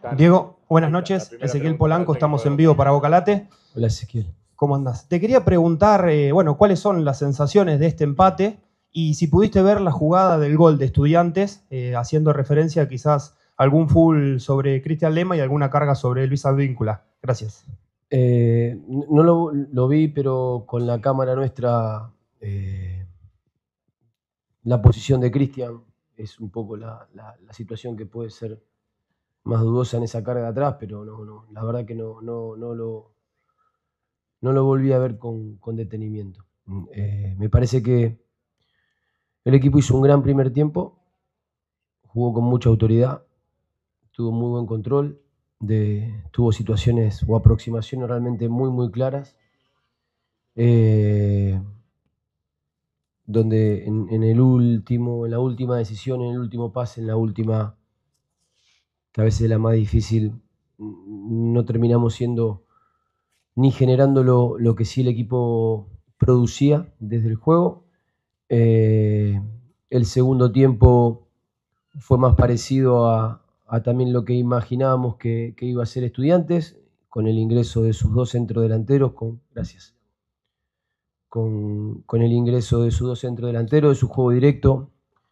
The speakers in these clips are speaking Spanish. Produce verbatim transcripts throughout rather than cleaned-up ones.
Diego, buenas noches. Ezequiel Polanco, estamos en vivo para Bocalate. Hola, Ezequiel. ¿Cómo andás? Te quería preguntar, eh, bueno, ¿cuáles son las sensaciones de este empate? Y si pudiste ver la jugada del gol de Estudiantes, eh, haciendo referencia quizás a algún full sobre Cristian Lema y alguna carga sobre Luis Advíncula. Gracias. Eh, no lo, lo vi, pero con la cámara nuestra, eh, la posición de Cristian es un poco la, la, la situación que puede ser más dudosa en esa carga de atrás, pero no, no, la verdad que no, no, no, lo, no lo volví a ver con, con detenimiento. Eh, me parece que el equipo hizo un gran primer tiempo, jugó con mucha autoridad, tuvo muy buen control, de, tuvo situaciones o aproximaciones realmente muy, muy claras. Eh, donde en, en el último, en la última decisión, en el último pase, en la última, que a veces es la más difícil, no terminamos siendo ni generando lo, lo que sí el equipo producía desde el juego. Eh, el segundo tiempo fue más parecido a, a también lo que imaginábamos que, que iba a ser Estudiantes, con el ingreso de sus dos centrodelanteros, con, gracias, con, con el ingreso de sus dos centrodelanteros, de su juego directo.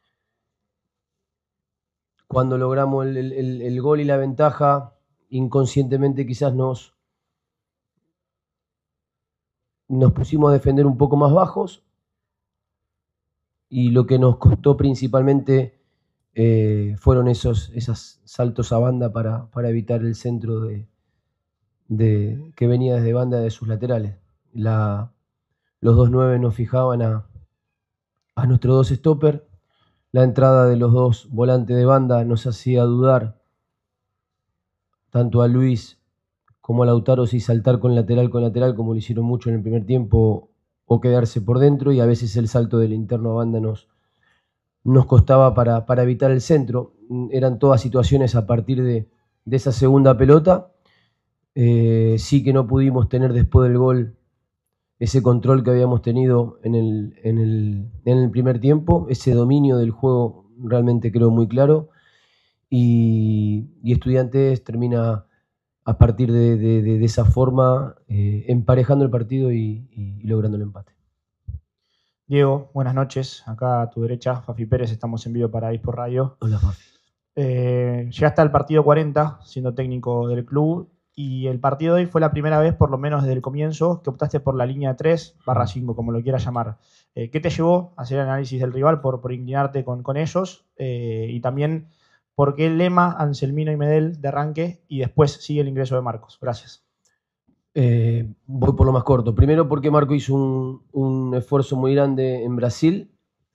Cuando logramos el, el, el gol y la ventaja, inconscientemente quizás nos, nos pusimos a defender un poco más bajos, y lo que nos costó principalmente eh, fueron esos, esos saltos a banda para, para evitar el centro de, de, que venía desde banda de sus laterales. La, los dos nueve nos fijaban a, a nuestros dos stoppers. La entrada de los dos volantes de banda nos hacía dudar tanto a Luis como a Lautaro si saltar con lateral con lateral, como lo hicieron mucho en el primer tiempo, o quedarse por dentro, y a veces el salto del interno a banda nos, nos costaba para, para evitar el centro. Eran todas situaciones a partir de, de esa segunda pelota. Eh, sí que no pudimos tener después del gol ese control que habíamos tenido en el, en el, en el primer tiempo, ese dominio del juego realmente creo muy claro, y, y Estudiantes termina a partir de, de, de, de esa forma eh, emparejando el partido y, y, y logrando el empate. Diego, buenas noches. Acá a tu derecha, Fafi Pérez, estamos en vivo para iSport Radio. Hola, Fafi. Eh, llegaste al partido cuarenta siendo técnico del club, y el partido de hoy fue la primera vez, por lo menos desde el comienzo, que optaste por la línea tres barra cinco, como lo quieras llamar. Eh, ¿Qué te llevó a hacer el análisis del rival por, por inclinarte con, con ellos? Eh, y también, ¿por qué Lema, Anselmino y Medel de arranque y después sigue el ingreso de Marcos? Gracias. Eh, voy por lo más corto. Primero porque Marco hizo un, un esfuerzo muy grande en Brasil.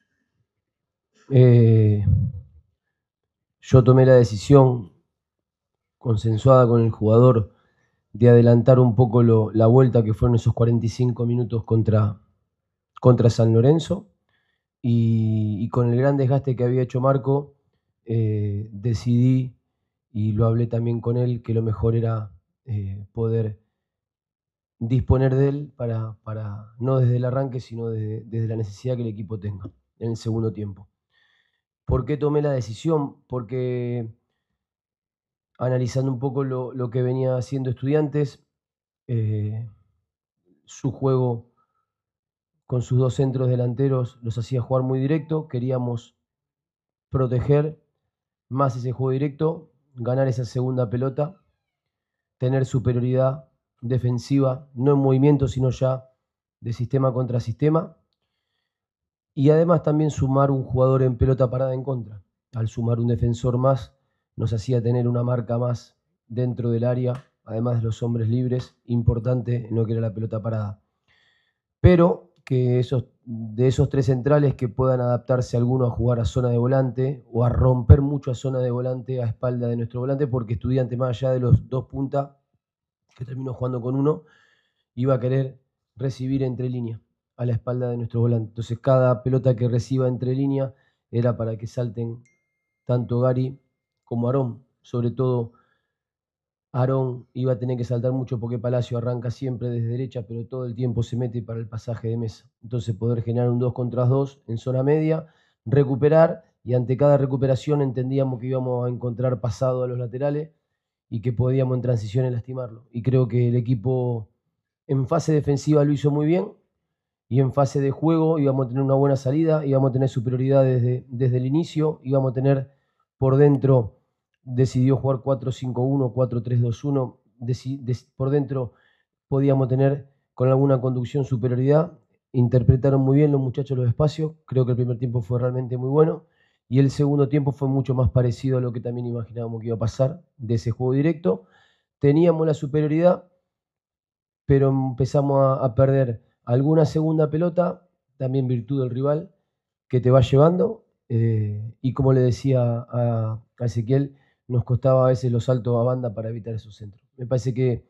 Eh, yo tomé la decisión consensuada con el jugador de adelantar un poco lo, la vuelta, que fueron esos cuarenta y cinco minutos contra, contra San Lorenzo, y, y con el gran desgaste que había hecho Marco, eh, decidí, y lo hablé también con él, que lo mejor era eh, poder disponer de él para, para no desde el arranque, sino desde, desde la necesidad que el equipo tenga en el segundo tiempo. ¿Por qué tomé la decisión? Porque analizando un poco lo, lo que venía haciendo Estudiantes, eh, su juego con sus dos centros delanteros los hacía jugar muy directo. Queríamos proteger más ese juego directo, ganar esa segunda pelota, tener superioridad defensiva, no en movimiento, sino ya de sistema contra sistema, y además también sumar un jugador en pelota parada en contra. Al sumar un defensor más, nos hacía tener una marca más dentro del área, además de los hombres libres, importante en lo que era la pelota parada. Pero que esos, de esos tres centrales, que puedan adaptarse alguno a jugar a zona de volante o a romper mucho a zona de volante a espalda de nuestro volante, porque Estudiante, más allá de los dos puntas, que terminó jugando con uno, iba a querer recibir entre línea a la espalda de nuestro volante. Entonces cada pelota que reciba entre línea era para que salten tanto Gary como Aarón. Sobre todo Aarón iba a tener que saltar mucho porque Palacio arranca siempre desde derecha, pero todo el tiempo se mete para el pasaje de mesa. Entonces poder generar un dos contra dos en zona media, recuperar, y ante cada recuperación entendíamos que íbamos a encontrar pasado a los laterales, y que podíamos en transiciones lastimarlo. Y creo que el equipo en fase defensiva lo hizo muy bien y en fase de juego íbamos a tener una buena salida, íbamos a tener superioridad desde, desde el inicio, íbamos a tener por dentro, decidió jugar cuatro cinco uno, cuatro tres dos uno, por dentro podíamos tener con alguna conducción superioridad. Interpretaron muy bien los muchachos los espacios, creo que el primer tiempo fue realmente muy bueno y el segundo tiempo fue mucho más parecido a lo que también imaginábamos que iba a pasar de ese juego directo. Teníamos la superioridad, pero empezamos a, a perder alguna segunda pelota, también virtud del rival, que te va llevando. Eh, y como le decía a, a Ezequiel, nos costaba a veces los saltos a banda para evitar esos centros. Me parece que,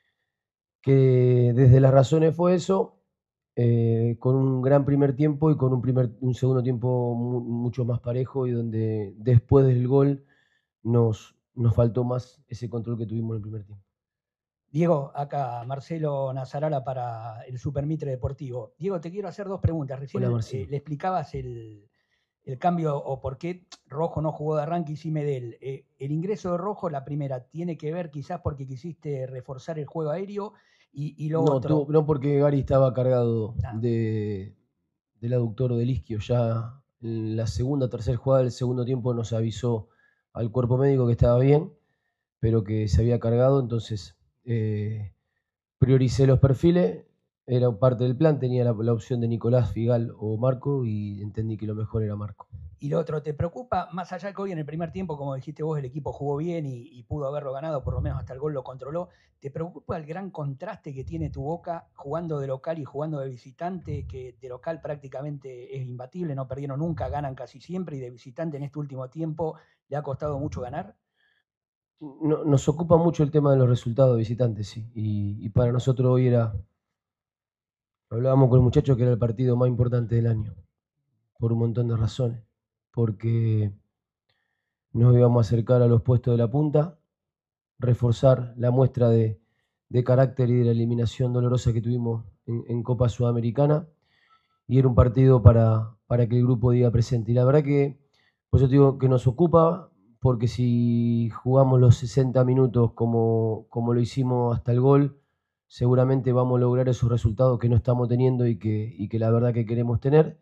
que desde las razones fue eso, eh, con un gran primer tiempo y con un, primer, un segundo tiempo mu mucho más parejo y donde después del gol nos, nos faltó más ese control que tuvimos en el primer tiempo. Diego, acá Marcelo Nazarala para el Supermitre Deportivo. Diego, te quiero hacer dos preguntas. Recién Hola, eh, le explicabas el, el cambio o por qué Rojo no jugó de arranque y sí Medel. Eh, el ingreso de Rojo, la primera, tiene que ver quizás porque quisiste reforzar el juego aéreo y, y lo no, otro. Tú, no, porque Gary estaba cargado ah. de, del aductor o del isquio. Ya en la segunda, tercera jugada del segundo tiempo nos avisó al cuerpo médico que estaba bien, pero que se había cargado, entonces eh, prioricé los perfiles, era parte del plan, tenía la, la opción de Nicolás, Figal o Marco y entendí que lo mejor era Marco. Y lo otro, ¿te preocupa, más allá de que hoy en el primer tiempo, como dijiste vos, el equipo jugó bien y, y pudo haberlo ganado, por lo menos hasta el gol lo controló, ¿te preocupa el gran contraste que tiene tu Boca jugando de local y jugando de visitante, que de local prácticamente es imbatible, no perdieron nunca, ganan casi siempre, y de visitante en este último tiempo le ha costado mucho ganar? No, nos ocupa mucho el tema de los resultados de visitantes, sí, y, y para nosotros hoy era, hablábamos con el muchacho que era el partido más importante del año, por un montón de razones, porque nos íbamos a acercar a los puestos de la punta, reforzar la muestra de, de carácter y de la eliminación dolorosa que tuvimos en, en Copa Sudamericana, y era un partido para, para que el grupo diga presente. Y la verdad que, por eso digo que nos ocupa, porque si jugamos los sesenta minutos como, como lo hicimos hasta el gol, seguramente vamos a lograr esos resultados que no estamos teniendo y que, y que la verdad que queremos tener.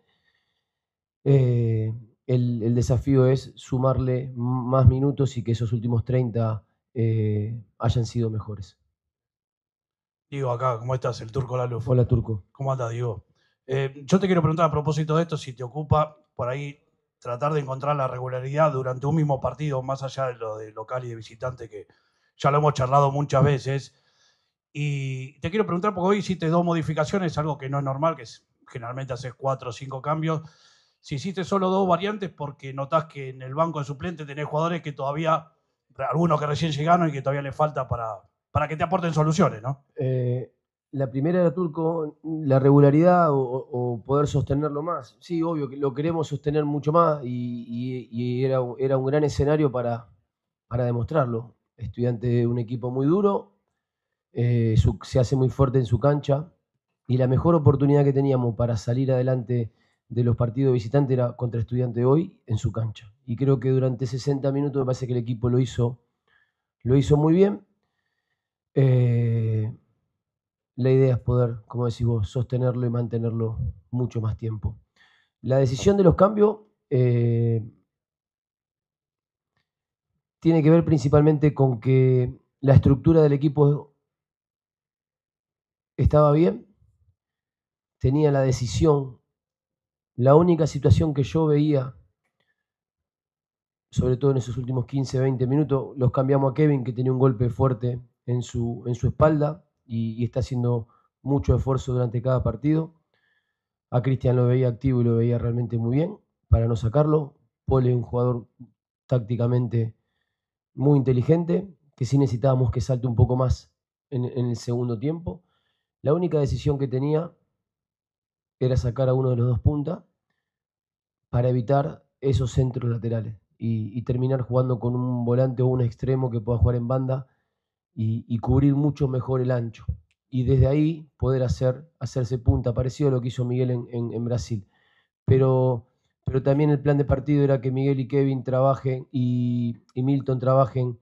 Eh, el, el desafío es sumarle más minutos y que esos últimos treinta eh, hayan sido mejores. Diego, acá, ¿cómo estás? El Turco Laluf. Hola, Turco. ¿Cómo andas, Diego? Eh, yo te quiero preguntar a propósito de esto, si te ocupa por ahí tratar de encontrar la regularidad durante un mismo partido, más allá de lo de local y de visitante, que ya lo hemos charlado muchas veces. Y te quiero preguntar, porque hoy hiciste dos modificaciones, algo que no es normal, que es, generalmente haces cuatro o cinco cambios. Si hiciste solo dos variantes, porque notás que en el banco de suplentes tenés jugadores que todavía, algunos que recién llegaron y que todavía les falta para, para que te aporten soluciones, ¿no? Eh, la primera era, Turco, la regularidad o, o poder sostenerlo más. Sí, obvio que lo queremos sostener mucho más y, y, y era, era un gran escenario para, para demostrarlo. Estudiante de un equipo muy duro, eh, su, se hace muy fuerte en su cancha y la mejor oportunidad que teníamos para salir adelante de los partidos visitantes era contra Estudiante hoy en su cancha. Y creo que durante sesenta minutos me parece que el equipo lo hizo, lo hizo muy bien. Eh, La idea es poder, como decís vos, sostenerlo y mantenerlo mucho más tiempo. La decisión de los cambios eh, tiene que ver principalmente con que la estructura del equipo estaba bien, tenía la decisión. La única situación que yo veía, sobre todo en esos últimos quince, veinte minutos, los cambiamos a Kevin, que tenía un golpe fuerte en su, en su espalda y, y está haciendo mucho esfuerzo durante cada partido. A Cristian lo veía activo y lo veía realmente muy bien para no sacarlo. Paul es un jugador tácticamente muy inteligente, que sí necesitábamos que salte un poco más en, en el segundo tiempo. La única decisión que tenía era sacar a uno de los dos puntas para evitar esos centros laterales y, y terminar jugando con un volante o un extremo que pueda jugar en banda y, y cubrir mucho mejor el ancho. Y desde ahí poder hacer, hacerse punta, parecido a lo que hizo Miguel en, en, en Brasil. Pero, pero también el plan de partido era que Miguel y Kevin trabajen y, y Milton trabajen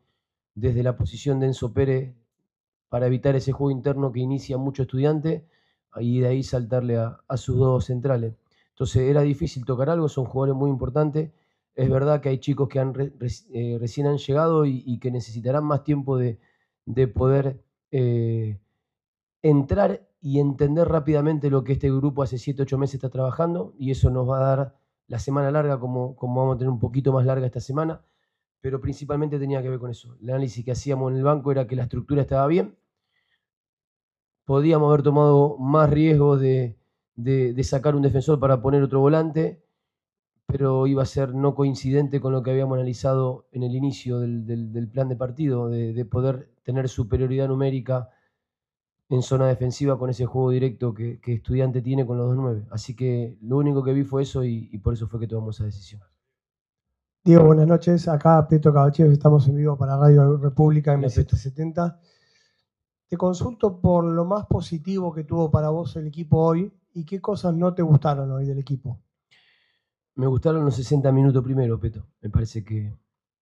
desde la posición de Enzo Pérez para evitar ese juego interno que inicia mucho Estudiante y de ahí saltarle a, a sus dos centrales. Entonces era difícil tocar algo, son jugadores muy importantes. Es verdad que hay chicos que han re, re, eh, recién han llegado y, y que necesitarán más tiempo de, de poder eh, entrar y entender rápidamente lo que este grupo hace siete, ocho meses está trabajando, y eso nos va a dar la semana larga, como, como vamos a tener un poquito más larga esta semana, pero principalmente tenía que ver con eso. El análisis que hacíamos en el banco era que la estructura estaba bien, podíamos haber tomado más riesgos de, de, de sacar un defensor para poner otro volante, pero iba a ser no coincidente con lo que habíamos analizado en el inicio del, del, del plan de partido, de, de poder tener superioridad numérica en zona defensiva con ese juego directo que, que Estudiante tiene con los dos nueve. Así que lo único que vi fue eso y, y por eso fue que tomamos esa decisión. Diego, buenas noches. Acá Peto Cabachev, estamos en vivo para Radio República M setecientos setenta. Te consulto por lo más positivo que tuvo para vos el equipo hoy y qué cosas no te gustaron hoy del equipo. Me gustaron los sesenta minutos primero, Peto. Me parece que,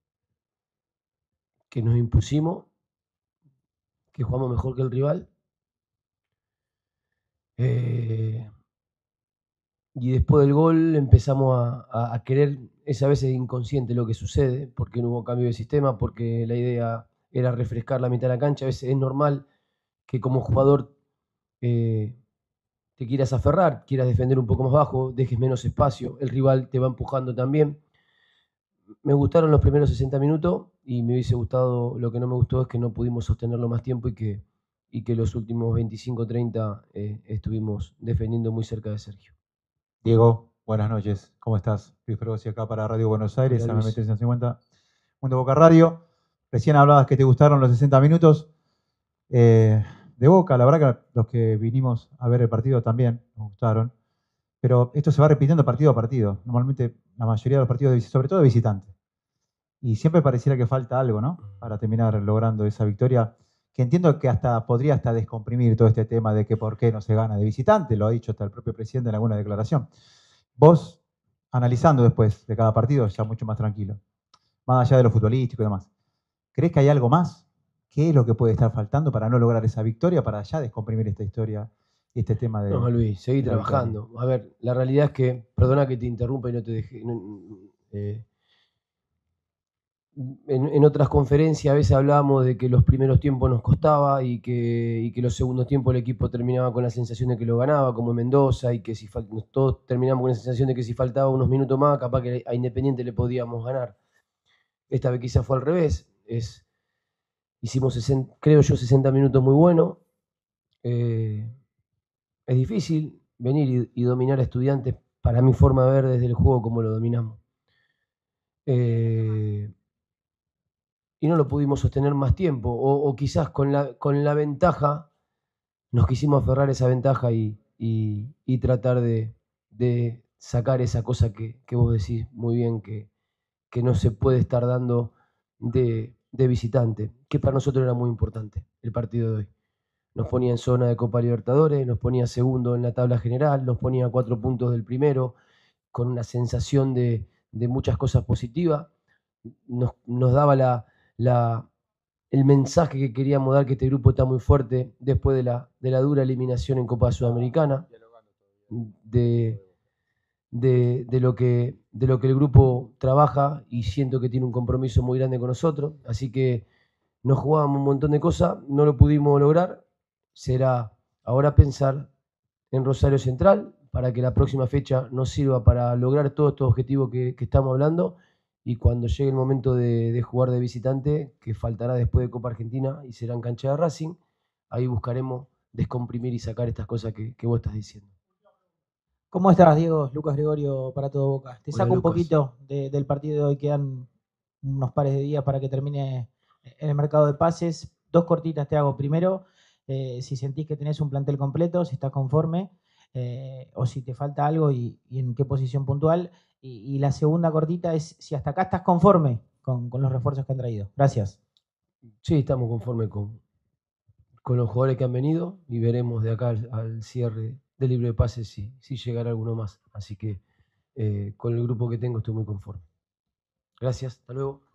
que nos impusimos, que jugamos mejor que el rival. Eh, y después del gol empezamos a, a, a querer, es a veces inconsciente lo que sucede, porque no hubo cambio de sistema, porque la idea era refrescar la mitad de la cancha. A veces es normal que como jugador eh, te quieras aferrar, quieras defender un poco más bajo, dejes menos espacio, el rival te va empujando también. Me gustaron los primeros sesenta minutos y me hubiese gustado, lo que no me gustó es que no pudimos sostenerlo más tiempo y que, y que los últimos veinticinco treinta eh, estuvimos defendiendo muy cerca de Sergio. Diego, buenas noches, ¿cómo estás? Luis Fergosi acá para Radio Buenos Aires, M M T ciento cincuenta, Mundo Boca Radio. Recién hablabas que te gustaron los sesenta minutos eh, de Boca, la verdad que los que vinimos a ver el partido también nos gustaron, pero esto se va repitiendo partido a partido, normalmente la mayoría de los partidos, de, sobre todo de visitante, y siempre pareciera que falta algo, ¿no? Para terminar logrando esa victoria, que entiendo que hasta podría hasta descomprimir todo este tema de que por qué no se gana de visitante, lo ha dicho hasta el propio presidente en alguna declaración. Vos, analizando después de cada partido, ya mucho más tranquilo, más allá de lo futbolístico y demás, ¿crees que hay algo más? ¿Qué es lo que puede estar faltando para no lograr esa victoria, para ya descomprimir esta historia y este tema de... No, Luis, seguí trabajando. Victoria? A ver, la realidad es que, perdona que te interrumpa y no te deje... No, eh, En, en otras conferencias a veces hablábamos de que los primeros tiempos nos costaba y que, y que los segundos tiempos el equipo terminaba con la sensación de que lo ganaba, como en Mendoza, y que si todos terminamos con la sensación de que si faltaba unos minutos más, capaz que a Independiente le podíamos ganar. Esta vez quizás fue al revés. Es, hicimos, sesenta, creo yo, sesenta minutos muy buenos. Eh, es difícil venir y, y dominar a Estudiantes, para mi forma de ver desde el juego como lo dominamos. Eh, y no lo pudimos sostener más tiempo, o, o quizás con la, con la ventaja nos quisimos aferrar a esa ventaja y, y, y tratar de, de sacar esa cosa que, que vos decís muy bien que, que no se puede estar dando de, de visitante, que para nosotros era muy importante el partido de hoy. Nos ponía en zona de Copa Libertadores, nos ponía segundo en la tabla general, nos ponía a cuatro puntos del primero, con una sensación de, de muchas cosas positivas, nos, nos daba la La, el mensaje que queríamos dar, que este grupo está muy fuerte después de la, de la dura eliminación en Copa Sudamericana, de, de, de, lo que, de lo que el grupo trabaja, y siento que tiene un compromiso muy grande con nosotros, así que nos jugábamos un montón de cosas, no lo pudimos lograr. Será ahora pensar en Rosario Central para que la próxima fecha nos sirva para lograr todos estos objetivos que, que estamos hablando. Y cuando llegue el momento de, de jugar de visitante, que faltará después de Copa Argentina y será en cancha de Racing, ahí buscaremos descomprimir y sacar estas cosas que, que vos estás diciendo. ¿Cómo estás, Diego? Lucas Gregorio para Todo Boca. Te Hola, saco un Lucas. poquito de, del partido de hoy, quedan unos pares de días para que termine en el mercado de pases. Dos cortitas te hago. Primero, eh, si sentís que tenés un plantel completo, si estás conforme, eh, o si te falta algo y, y en qué posición puntual. Y, y la segunda cortita es si hasta acá estás conforme con, con los refuerzos que han traído. Gracias. Sí, estamos conformes con, con los jugadores que han venido y veremos de acá al, al cierre del libro de pases si, si llegará alguno más. Así que eh, con el grupo que tengo estoy muy conforme. Gracias, hasta luego.